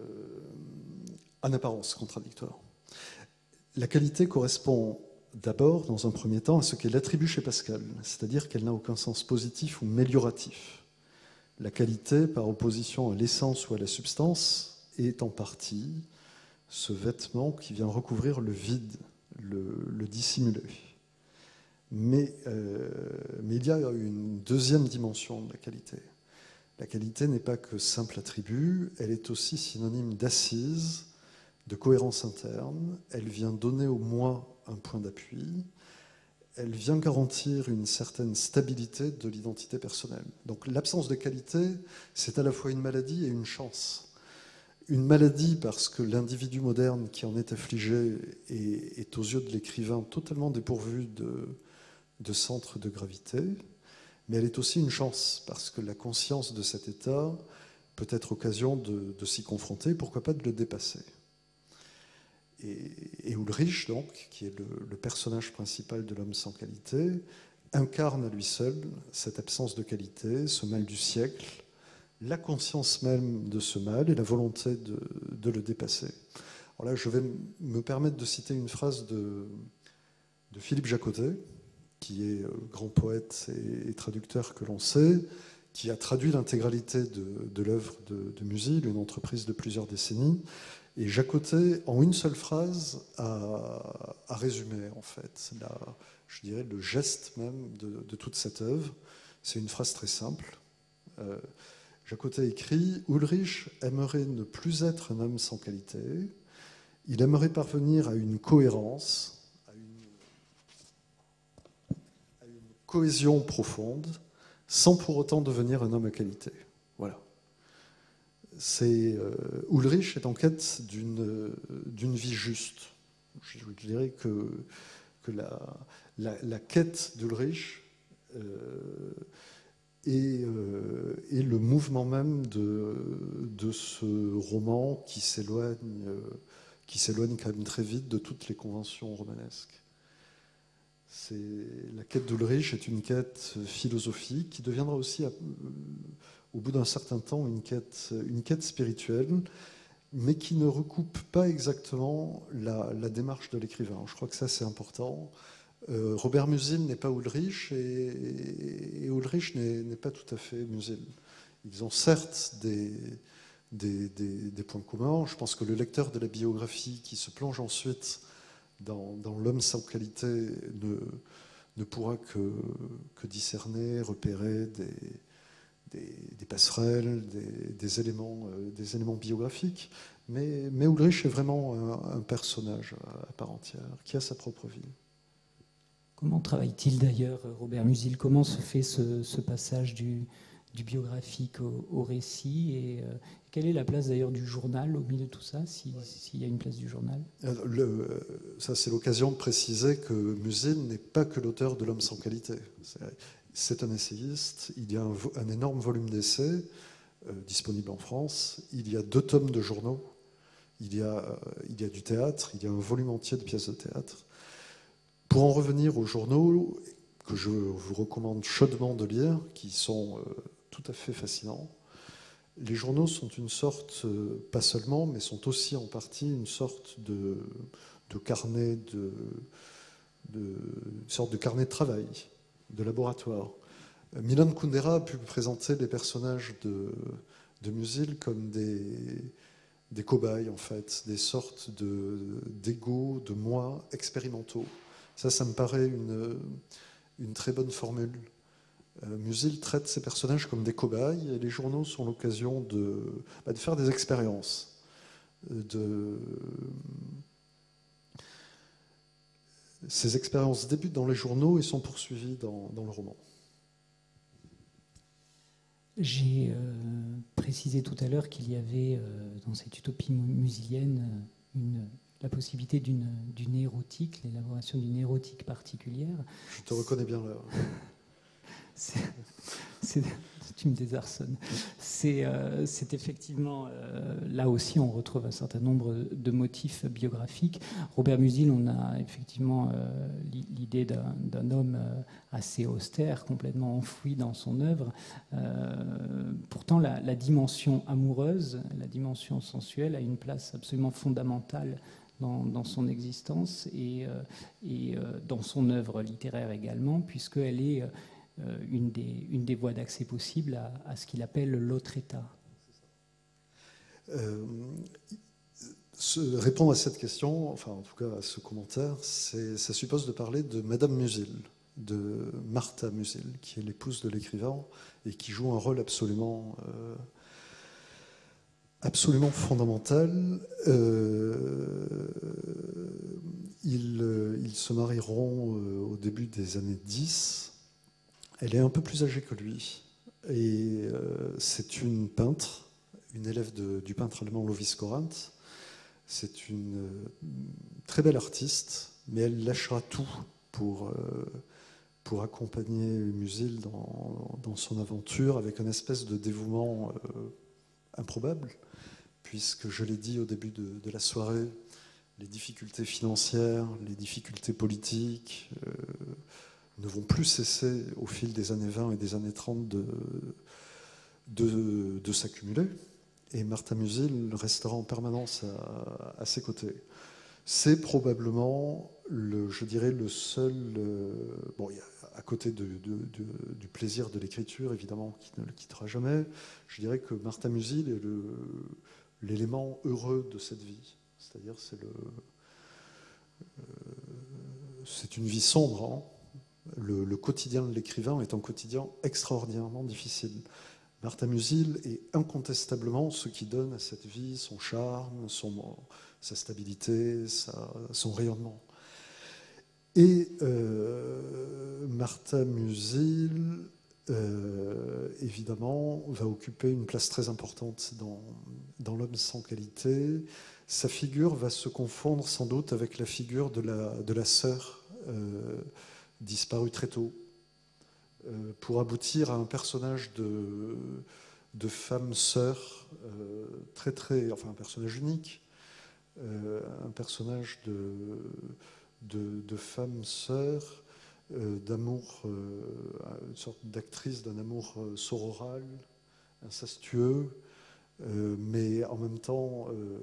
Speaker 3: en apparence contradictoires. La qualité correspond d'abord, dans un premier temps, à ce qu'elle attribue chez Pascal, c'est-à-dire qu'elle n'a aucun sens positif ou mélioratif. La qualité, par opposition à l'essence ou à la substance, est en partie ce vêtement qui vient recouvrir le vide, le, le dissimuler. Mais, euh, mais il y a une deuxième dimension de la qualité. La qualité n'est pas que simple attribut, elle est aussi synonyme d'assise, de cohérence interne. Elle vient donner au moi un point d'appui. Elle vient garantir une certaine stabilité de l'identité personnelle. Donc l'absence de qualité, c'est à la fois une maladie et une chance. Une maladie parce que l'individu moderne qui en est affligé est, est aux yeux de l'écrivain totalement dépourvu de de centre de gravité, mais elle est aussi une chance, parce que la conscience de cet état peut être occasion de, de s'y confronter, pourquoi pas de le dépasser. Et, et Ulrich, donc, qui est le, le personnage principal de l'homme sans qualité, incarne à lui seul cette absence de qualité, ce mal du siècle, la conscience même de ce mal et la volonté de, de le dépasser. Alors là, je vais me permettre de citer une phrase de, de Philippe Jacotet, qui est grand poète et, et traducteur que l'on sait, qui a traduit l'intégralité de, de l'œuvre de, de Musil, une entreprise de plusieurs décennies. Et Jacotet, en une seule phrase, a, a résumé, en fait, la, je dirais, le geste même de, de toute cette œuvre. C'est une phrase très simple. Euh, Jacotet écrit « Ulrich aimerait ne plus être un homme sans qualité. Il aimerait parvenir à une cohérence, cohésion profonde, sans pour autant devenir un homme à qualité. » Voilà. C'est, euh, Ulrich est en quête d'une, d'une vie juste. Je, je dirais que, que la, la, la quête d'Ulrich euh, est, euh, est le mouvement même de, de ce roman qui s'éloigne, euh, qui s'éloigne quand même très vite de toutes les conventions romanesques. C'est, la quête d'Ulrich est une quête philosophique qui deviendra aussi, au bout d'un certain temps, une quête, une quête spirituelle, mais qui ne recoupe pas exactement la, la démarche de l'écrivain. Je crois que ça, c'est important. Euh, Robert Musil n'est pas Ulrich et, et Ulrich n'est, n'est pas tout à fait Musil. Ils ont certes des, des, des, des points communs. Je pense que le lecteur de la biographie qui se plonge ensuite dans, dans l'homme sans qualité ne, ne pourra que, que discerner, repérer des, des, des passerelles, des, des, éléments, euh, des éléments biographiques. Mais, mais Ulrich est vraiment un, un personnage à part entière, qui a sa propre vie.
Speaker 2: Comment travaille-t-il d'ailleurs, Robert Musil? Comment se fait ce, ce passage du, du biographique au, au récit? Et euh, quelle est la place d'ailleurs du journal au milieu de tout ça, s'il si y a une place du journal?
Speaker 3: Le, Ça, c'est l'occasion de préciser que Musil n'est pas que l'auteur de L'homme sans qualité. C'est un essayiste. Il y a un, un énorme volume d'essais euh, disponible en France. Il y a deux tomes de journaux. Il y, a, il y a du théâtre. Il y a un volume entier de pièces de théâtre. Pour en revenir aux journaux, que je vous recommande chaudement de lire, qui sont euh, tout à fait fascinants, les journaux sont une sorte, euh, pas seulement, mais sont aussi en partie une sorte de, de carnet de, de, une sorte de carnet de travail, de laboratoire. Milan Kundera a pu présenter les personnages de, de Musil comme des, des cobayes, en fait, des sortes d'égos, de, de moi expérimentaux. Ça, ça me paraît une, une très bonne formule. Euh, Musil traite ces personnages comme des cobayes et les journaux sont l'occasion de, bah, de faire des expériences. De... Ces expériences débutent dans les journaux et sont poursuivies dans, dans le roman.
Speaker 2: J'ai euh, précisé tout à l'heure qu'il y avait euh, dans cette utopie musilienne une, la possibilité d'une d'une érotique, l'élaboration d'une érotique particulière.
Speaker 3: Je te reconnais bien là.
Speaker 2: C'est, tu me désarçonnes. C'est euh, effectivement, euh, là aussi, on retrouve un certain nombre de motifs biographiques. Robert Musil, on a effectivement euh, l'idée d'un homme assez austère, complètement enfoui dans son œuvre. Euh, pourtant, la, la dimension amoureuse, la dimension sensuelle a une place absolument fondamentale Dans, dans son existence et, euh, et euh, dans son œuvre littéraire également, puisqu'elle est euh, une, des, une des voies d'accès possibles à, à ce qu'il appelle l'autre état.
Speaker 3: Euh, ce, répondre à cette question, enfin en tout cas à ce commentaire, ça suppose de parler de Madame Musil, de Martha Musil, qui est l'épouse de l'écrivain et qui joue un rôle absolument... Euh, absolument fondamental. Euh, ils, ils se marieront au début des années dix. Elle est un peu plus âgée que lui. Et euh, c'est une peintre, une élève de, du peintre allemand Lovis Corinth. C'est une très belle artiste, mais elle lâchera tout pour, euh, pour accompagner Musil dans, dans son aventure avec une espèce de dévouement euh, improbable. Puisque je l'ai dit au début de, de la soirée, les difficultés financières, les difficultés politiques euh, ne vont plus cesser au fil des années vingt et des années trente de, de, de s'accumuler. Et Martha Musil restera en permanence à, à ses côtés. C'est probablement, le, je dirais, le seul... Euh, bon, il y a, à côté de, de, de, du plaisir de l'écriture, évidemment, qui ne le quittera jamais, je dirais que Martha Musil est le... l'élément heureux de cette vie. C'est-à-dire, c'est le, euh, c'est une vie sombre. Hein. Le, le quotidien de l'écrivain est un quotidien extraordinairement difficile. Martha Musil est incontestablement ce qui donne à cette vie son charme, son, sa stabilité, sa, son rayonnement. Et euh, Martha Musil... Euh, évidemment, va occuper une place très importante dans, dans L'homme sans qualité. Sa figure va se confondre sans doute avec la figure de la, de la sœur euh, disparue très tôt, euh, pour aboutir à un personnage de, de femme sœur euh, très très, enfin un personnage unique, euh, un personnage de, de, de femme sœur. Euh, d'amour, euh, une sorte d'actrice d'un amour euh, sororal, incestueux, euh, mais en même temps euh,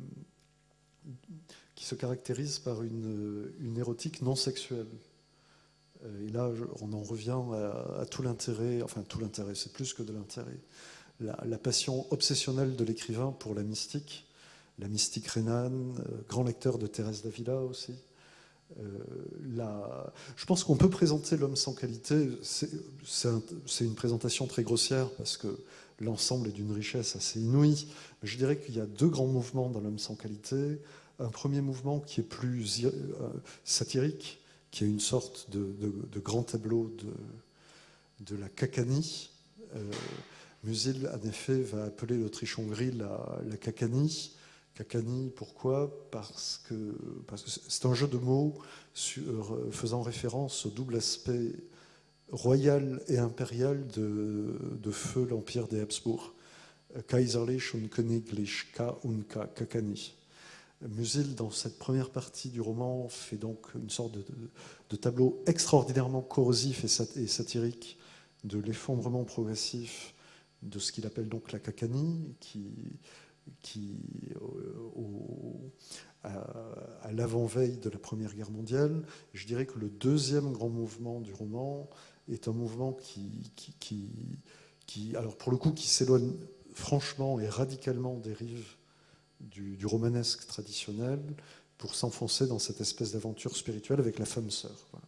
Speaker 3: qui se caractérise par une, une érotique non sexuelle. Euh, et là, on en revient à, à tout l'intérêt, enfin tout l'intérêt, c'est plus que de l'intérêt, la, la passion obsessionnelle de l'écrivain pour la mystique, la mystique rhénane, euh, grand lecteur de Thérèse d'Avila aussi. Euh, la... Je pense qu'on peut présenter l'homme sans qualité. C'est un, une présentation très grossière parce que l'ensemble est d'une richesse assez inouïe. Mais je dirais qu'il y a deux grands mouvements dans l'homme sans qualité. Un premier mouvement qui est plus euh, satirique, qui est une sorte de, de, de grand tableau de, de la cacanie. Euh, Musil, en effet, va appeler l'Autriche-Hongrie la, la cacanie. Cacanie, pourquoi ? Parce que parce que c'est un jeu de mots sur, faisant référence au double aspect royal et impérial de, de feu l'empire des Habsbourg. Kaiserlich und königlich, K und K, Cacanie. Musil, dans cette première partie du roman, fait donc une sorte de, de, de tableau extraordinairement corrosif et, sat, et satirique de l'effondrement progressif de ce qu'il appelle donc la cacanie, qui, qui au, à, à l'avant-veille de la Première Guerre mondiale. Je dirais que le deuxième grand mouvement du roman est un mouvement qui, qui, qui, qui alors pour le coup, qui s'éloigne franchement et radicalement des rives du, du romanesque traditionnel pour s'enfoncer dans cette espèce d'aventure spirituelle avec la femme sœur. Voilà.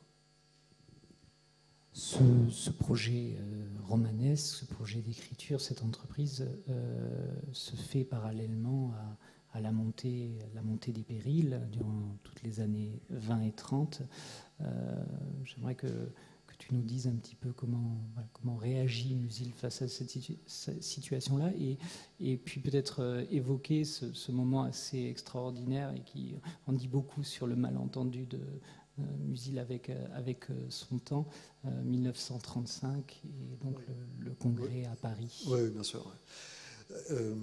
Speaker 2: Ce, ce projet euh, romanesque, ce projet d'écriture, cette entreprise euh, se fait parallèlement à, à la, montée, la montée des périls durant toutes les années vingt et trente. Euh, J'aimerais que, que tu nous dises un petit peu comment, voilà, comment réagit Musil face à cette situ situation-là et, et puis peut-être euh, évoquer ce, ce moment assez extraordinaire et qui en dit beaucoup sur le malentendu de Musil avec, avec son temps, euh, mille neuf cent trente-cinq, et donc le, le congrès
Speaker 3: oui.
Speaker 2: à Paris.
Speaker 3: Oui, bien sûr. Ouais. Euh,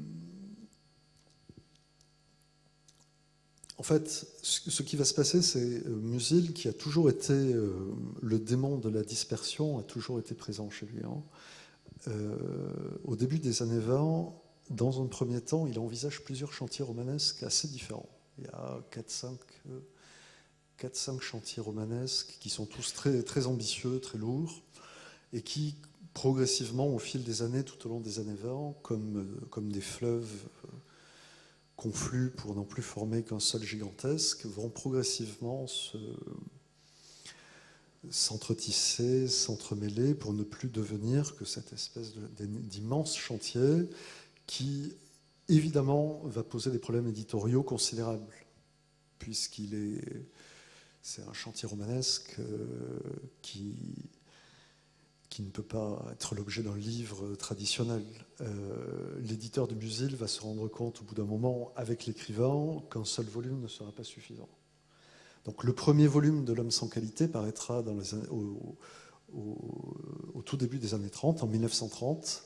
Speaker 3: en fait, ce qui va se passer, c'est Musil, qui a toujours été euh, le démon de la dispersion, a toujours été présent chez lui. Hein. Euh, au début des années vingt, dans un premier temps, il envisage plusieurs chantiers romanesques assez différents. Il y a quatre cinq... Euh, quatre cinq chantiers romanesques qui sont tous très, très ambitieux, très lourds, et qui, progressivement, au fil des années, tout au long des années vingt, comme, comme des fleuves confluent pour n'en plus former qu'un seul gigantesque, vont progressivement se, s'entretisser, s'entremêler, pour ne plus devenir que cette espèce d'immense chantier qui, évidemment, va poser des problèmes éditoriaux considérables, puisqu'il est... C'est un chantier romanesque euh, qui, qui ne peut pas être l'objet d'un livre traditionnel. Euh, L'éditeur de Musil va se rendre compte au bout d'un moment, avec l'écrivain, qu'un seul volume ne sera pas suffisant. Donc le premier volume de L'Homme sans qualité paraîtra dans les années, au, au, au tout début des années trente, en mille neuf cent trente,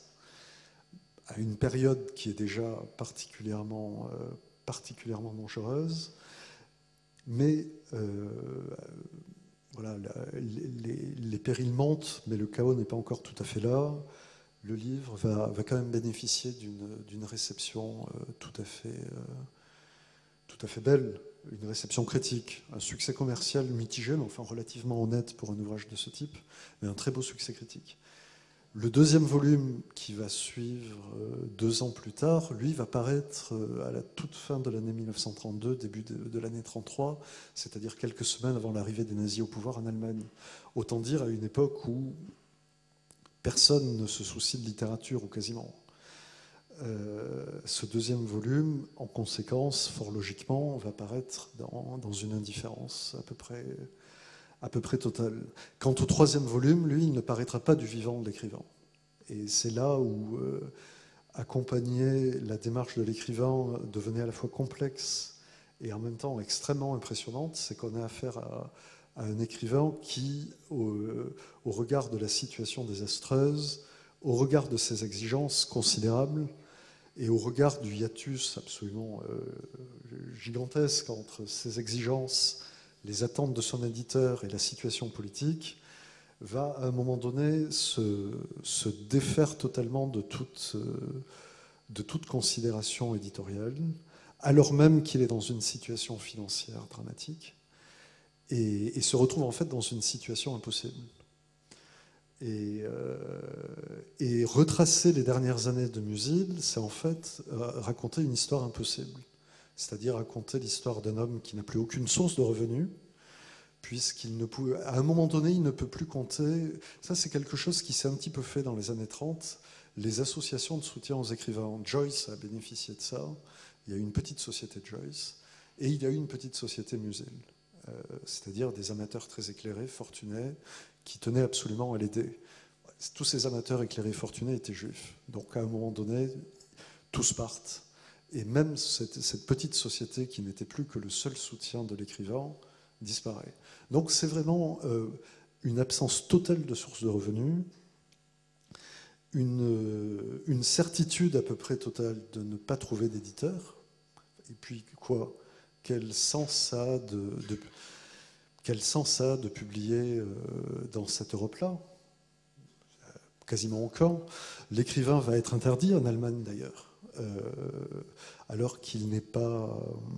Speaker 3: à une période qui est déjà particulièrement, euh, particulièrement dangereuse. Mais euh, voilà, la, les, les périls montent, mais le chaos n'est pas encore tout à fait là. Le livre va, va quand même bénéficier d'une réception euh, tout à fait, euh, tout à fait belle, une réception critique, un succès commercial mitigé, mais enfin relativement honnête pour un ouvrage de ce type, mais un très beau succès critique. Le deuxième volume, qui va suivre deux ans plus tard, lui, va paraître à la toute fin de l'année mille neuf cent trente-deux, début de, de l'année trente-trois, c'est-à-dire quelques semaines avant l'arrivée des nazis au pouvoir en Allemagne. Autant dire à une époque où personne ne se soucie de littérature, ou quasiment. Euh, ce deuxième volume, en conséquence, fort logiquement, va paraître dans, dans une indifférence à peu près... à peu près total. Quant au troisième volume, lui, il ne paraîtra pas du vivant de l'écrivain. Et c'est là où euh, accompagner la démarche de l'écrivain devenait à la fois complexe et en même temps extrêmement impressionnante. C'est qu'on a affaire à, à un écrivain qui, au, au regard de la situation désastreuse, au regard de ses exigences considérables et au regard du hiatus absolument euh, gigantesque entre ses exigences, les attentes de son éditeur et la situation politique, va à un moment donné se, se défaire totalement de toute, de toute considération éditoriale, alors même qu'il est dans une situation financière dramatique, et, et se retrouve en fait dans une situation impossible. Et, euh, et retracer les dernières années de Musil, c'est en fait raconter une histoire impossible. C'est-à-dire raconter l'histoire d'un homme qui n'a plus aucune source de revenus, puisqu'il ne pouvait, à un moment donné, il ne peut plus compter. Ça, c'est quelque chose qui s'est un petit peu fait dans les années trente. Les associations de soutien aux écrivains. Joyce a bénéficié de ça. Il y a eu une petite société Joyce et il y a eu une petite société Musil, euh, c'est-à-dire des amateurs très éclairés, fortunés, qui tenaient absolument à l'aider. Tous ces amateurs éclairés, fortunés étaient juifs. Donc, à un moment donné, tous partent. Et même cette, cette petite société qui n'était plus que le seul soutien de l'écrivain disparaît. Donc c'est vraiment euh, une absence totale de sources de revenus, une, une certitude à peu près totale de ne pas trouver d'éditeur. Et puis quoi? Quel sens ça a de, de, quel sens ça a de publier euh, dans cette Europe-là? Quasiment aucun. L'écrivain va être interdit en Allemagne d'ailleurs, euh, alors qu'il n'est pas...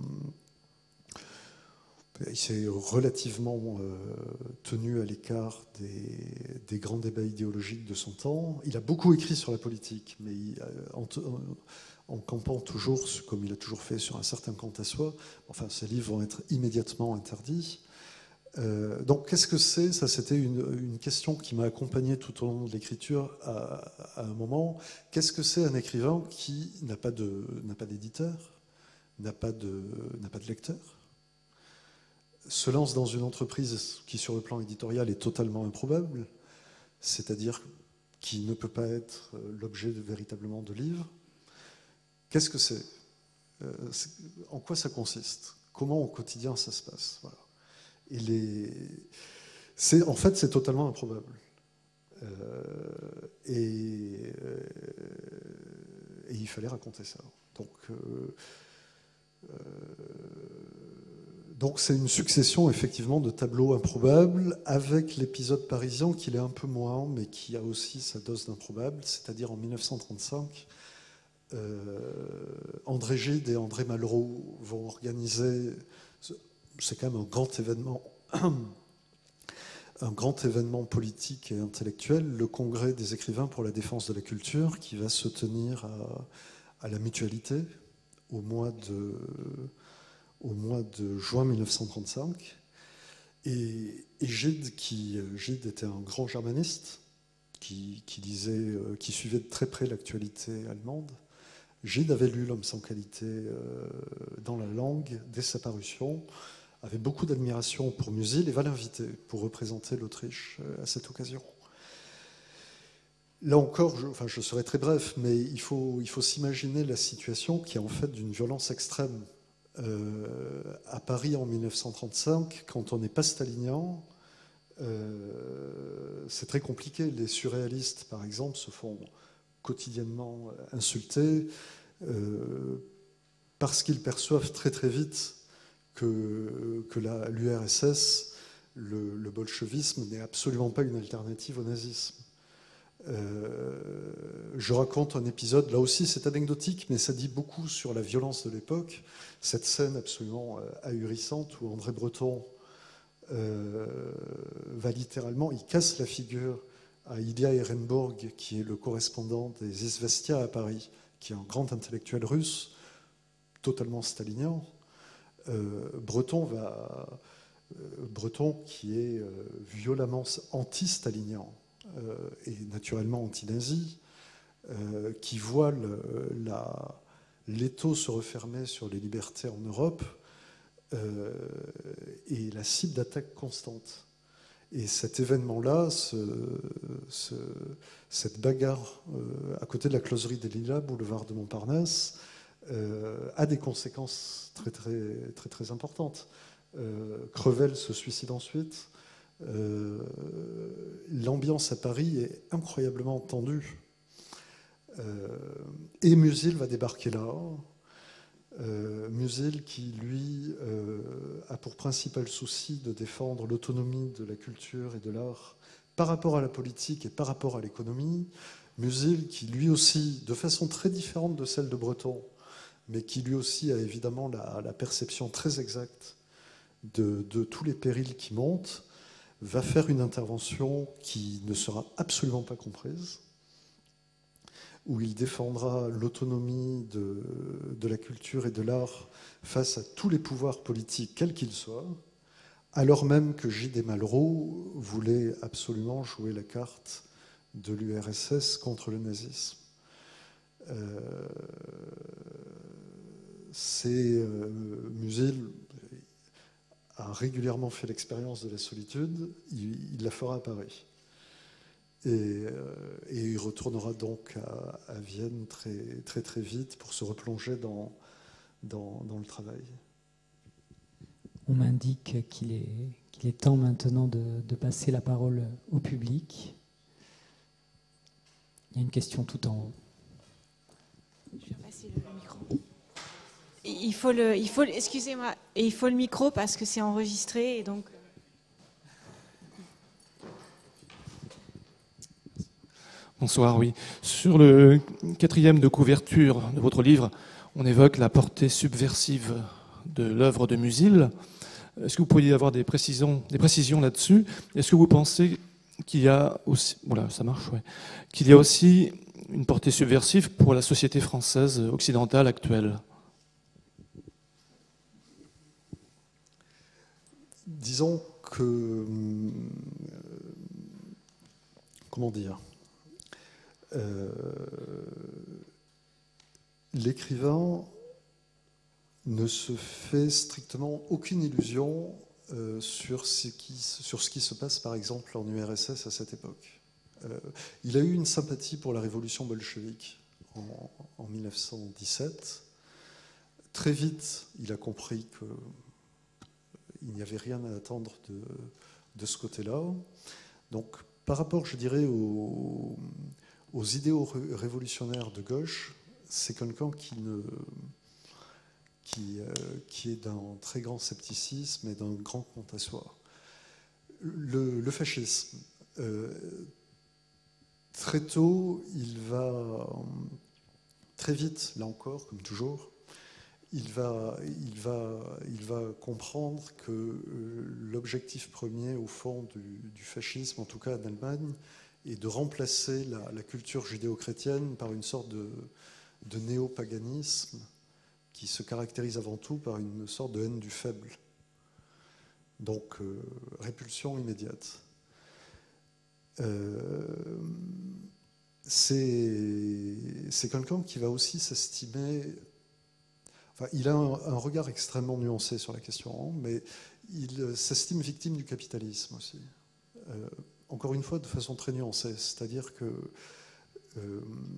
Speaker 3: Euh, il s'est relativement euh, tenu à l'écart des, des grands débats idéologiques de son temps. Il a beaucoup écrit sur la politique, mais il, en, en campant toujours, comme il a toujours fait, sur un certain quant à soi. Enfin, ses livres vont être immédiatement interdits. Euh, donc, qu'est-ce que c'est? Ça, c'était une, une question qui m'a accompagné tout au long de l'écriture à, à un moment. Qu'est-ce que c'est un écrivain qui n'a pas de, n'a pas d'éditeur, n'a pas de, n'a pas de lecteur, se lance dans une entreprise qui, sur le plan éditorial, est totalement improbable, c'est-à-dire qui ne peut pas être l'objet de, véritablement de livres? Qu'est-ce que c'est? euh, En quoi ça consiste? Comment au quotidien ça se passe? Voilà. Et les... c'est, en fait, c'est totalement improbable. Euh, et, euh, et il fallait raconter ça. Donc... Euh, euh, Donc c'est une succession effectivement de tableaux improbables avec l'épisode parisien qui l'est un peu moins, mais qui a aussi sa dose d'improbable, c'est-à-dire en mille neuf cent trente-cinq, euh, André Gide et André Malraux vont organiser, c'est quand même un grand événement, un grand événement politique et intellectuel, le Congrès des écrivains pour la défense de la culture, qui va se tenir à, à la Mutualité au mois de... au mois de juin mille neuf cent trente-cinq. Et, et Gide, qui, Gide était un grand germaniste, qui, qui, lisait, qui suivait de très près l'actualité allemande. Gide avait lu L'homme sans qualité euh, dans la langue dès sa parution, avait beaucoup d'admiration pour Musil et va l'inviter pour représenter l'Autriche à cette occasion. Là encore, je, enfin, je serai très bref, mais il faut, il faut s'imaginer la situation qui est en fait d'une violence extrême. Euh, à Paris en mille neuf cent trente-cinq, quand on n'est pas stalinien, euh, c'est très compliqué. Les surréalistes, par exemple, se font quotidiennement insulter euh, parce qu'ils perçoivent très très vite que, que la, l'U R S S, le, le bolchevisme, n'est absolument pas une alternative au nazisme. Euh, je raconte un épisode, là aussi c'est anecdotique, mais ça dit beaucoup sur la violence de l'époque. Cette scène absolument ahurissante où André Breton euh, va littéralement, il casse la figure à Ilya Ehrenburg, qui est le correspondant des Izvestia à Paris, qui est un grand intellectuel russe, totalement stalinien. Euh, Breton va, euh, Breton qui est euh, violemment anti-stalinien. Euh, et naturellement anti-nazi, euh, qui voit le, la, l'étau se refermer sur les libertés en Europe, euh, et la cible d'attaque constante. Et cet événement-là, ce, ce, cette bagarre euh, à côté de la closerie des Lilas, boulevard de Montparnasse, euh, a des conséquences très très très très importantes. Euh, Crevel se suicide ensuite. Euh, l'ambiance à Paris est incroyablement tendue. Euh, et Musil va débarquer là. Euh, Musil qui, lui, euh, a pour principal souci de défendre l'autonomie de la culture et de l'art par rapport à la politique et par rapport à l'économie. Musil qui, lui aussi, de façon très différente de celle de Breton, mais qui, lui aussi, a évidemment la, la perception très exacte de, de tous les périls qui montent, va faire une intervention qui ne sera absolument pas comprise, où il défendra l'autonomie de, de la culture et de l'art face à tous les pouvoirs politiques, quels qu'ils soient, alors même que J D Malraux voulait absolument jouer la carte de l'U R S S contre le nazisme. Euh, c'est euh, Musil a régulièrement fait l'expérience de la solitude, il, il la fera à Paris. Et, euh, et il retournera donc à, à Vienne très, très très vite pour se replonger dans, dans, dans le travail.
Speaker 2: On m'indique qu'il est, qu'il est temps maintenant de, de passer la parole au public. Il y a une question tout en haut.
Speaker 4: Je vais passer le micro. Il faut le, il faut, excusez-moi, et il faut le micro parce que c'est enregistré et donc.
Speaker 5: Bonsoir, oui. Sur le quatrième de couverture de votre livre, on évoque la portée subversive de l'œuvre de Musil. Est-ce que vous pourriez avoir des précisions, des précisions là-dessus? Est-ce que vous pensez qu'il y a aussi, voilà, ça marche, ouais, qu'il y a aussi une portée subversive pour la société française occidentale actuelle?
Speaker 3: Disons que, comment dire, euh, l'écrivain ne se fait strictement aucune illusion euh, sur, ce qui, sur ce qui se passe, par exemple, en U R S S à cette époque. Euh, il a eu une sympathie pour la révolution bolchevique en, en mille neuf cent dix-sept. Très vite, il a compris qu'il n'y avait rien à attendre de, de ce côté-là. Donc, par rapport, je dirais, aux, aux idéaux révolutionnaires de gauche, c'est quelqu'un qui ne... Qui, euh, qui est d'un très grand scepticisme et d'un grand compte à soi. Le, le fascisme, euh, très tôt, il va, très vite, là encore, comme toujours, il va, il va, il va comprendre que euh, l'objectif premier, au fond, du, du fascisme, en tout cas en Allemagne, est de remplacer la, la culture judéo-chrétienne par une sorte de, de néo-paganisme qui se caractérise avant tout par une sorte de haine du faible. Donc, euh, répulsion immédiate. Euh, c'est, c'est quelqu'un qui va aussi s'estimer... Enfin, il a un, un regard extrêmement nuancé sur la question, mais il s'estime victime du capitalisme aussi. Euh, encore une fois, de façon très nuancée. C'est-à-dire que... Euh,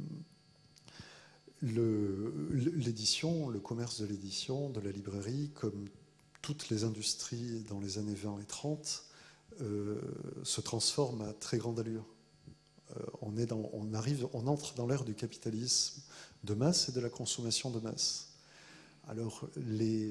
Speaker 3: Le, l'édition, le commerce de l'édition, de la librairie, comme toutes les industries dans les années vingt et trente, euh, se transforme à très grande allure. Euh, on, est dans, on, arrive, on entre dans l'ère du capitalisme de masse et de la consommation de masse. Alors, les,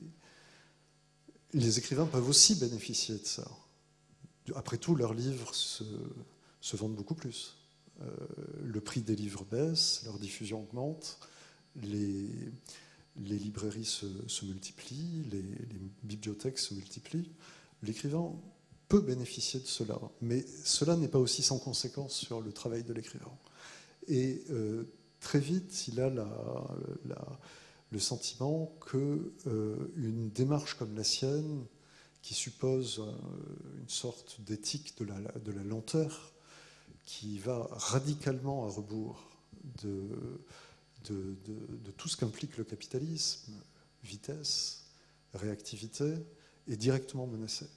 Speaker 3: les écrivains peuvent aussi bénéficier de ça. Après tout, leurs livres se, se vendent beaucoup plus. Euh, le prix des livres baisse, leur diffusion augmente, les, les librairies se, se multiplient, les, les bibliothèques se multiplient. L'écrivain peut bénéficier de cela, mais cela n'est pas aussi sans conséquence sur le travail de l'écrivain. Et euh, très vite, il a la, la, le sentiment qu'une euh, démarche comme la sienne, qui suppose euh, une sorte d'éthique de la, de la lenteur, qui va radicalement à rebours de, de, de, de tout ce qu'implique le capitalisme, vitesse, réactivité, est directement menacé.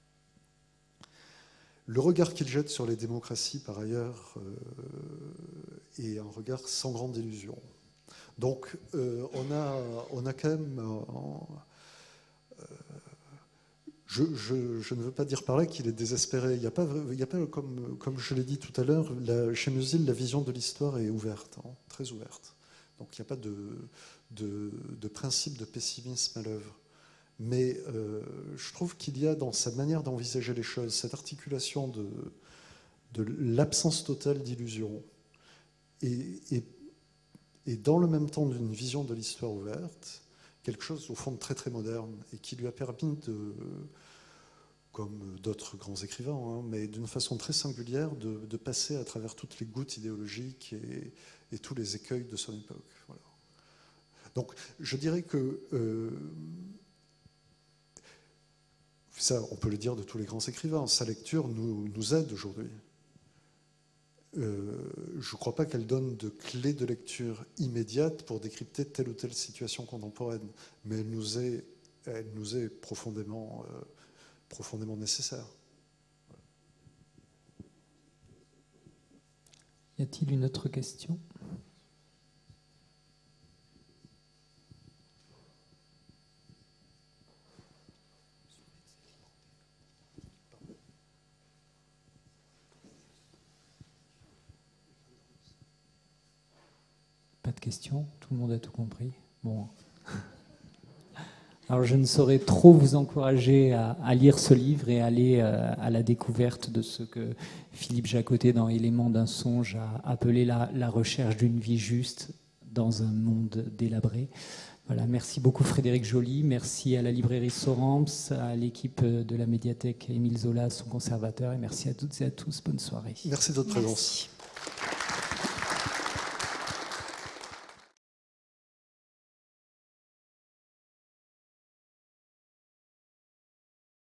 Speaker 3: Le regard qu'il jette sur les démocraties, par ailleurs, euh, est un regard sans grande illusion. Donc, euh, on, a, on a quand même... Euh, Je, je, je ne veux pas dire par là qu'il est désespéré. Il n'y a pas, il y a pas comme, comme je l'ai dit tout à l'heure, la, chez Musil, la vision de l'histoire est ouverte, hein, très ouverte. Donc il n'y a pas de, de, de principe de pessimisme à l'œuvre. Mais euh, je trouve qu'il y a dans sa manière d'envisager les choses cette articulation de, de l'absence totale d'illusion et, et, et dans le même temps d'une vision de l'histoire ouverte, quelque chose au fond de très très moderne et qui lui a permis de, comme d'autres grands écrivains, hein, mais d'une façon très singulière, de, de passer à travers toutes les gouttes idéologiques et, et tous les écueils de son époque. Voilà. Donc je dirais que euh, Ça, on peut le dire de tous les grands écrivains. Sa lecture nous, nous aide aujourd'hui. Euh, je ne crois pas qu'elle donne de clés de lecture immédiates pour décrypter telle ou telle situation contemporaine, mais elle nous est, elle nous est profondément, euh, profondément nécessaire.
Speaker 2: Y a-t-il une autre question ? Pas de questions ? Tout le monde a tout compris ? Bon. Alors je ne saurais trop vous encourager à, à lire ce livre et à aller euh, à la découverte de ce que Philippe Jacotet, dans Éléments d'un songe, a appelé la, la recherche d'une vie juste dans un monde délabré. Voilà, merci beaucoup Frédéric Joly, merci à la librairie Soramps, à l'équipe de la médiathèque Émile Zola, son conservateur, et merci à toutes et à tous. Bonne soirée.
Speaker 3: Merci de votre présence.
Speaker 4: Merci.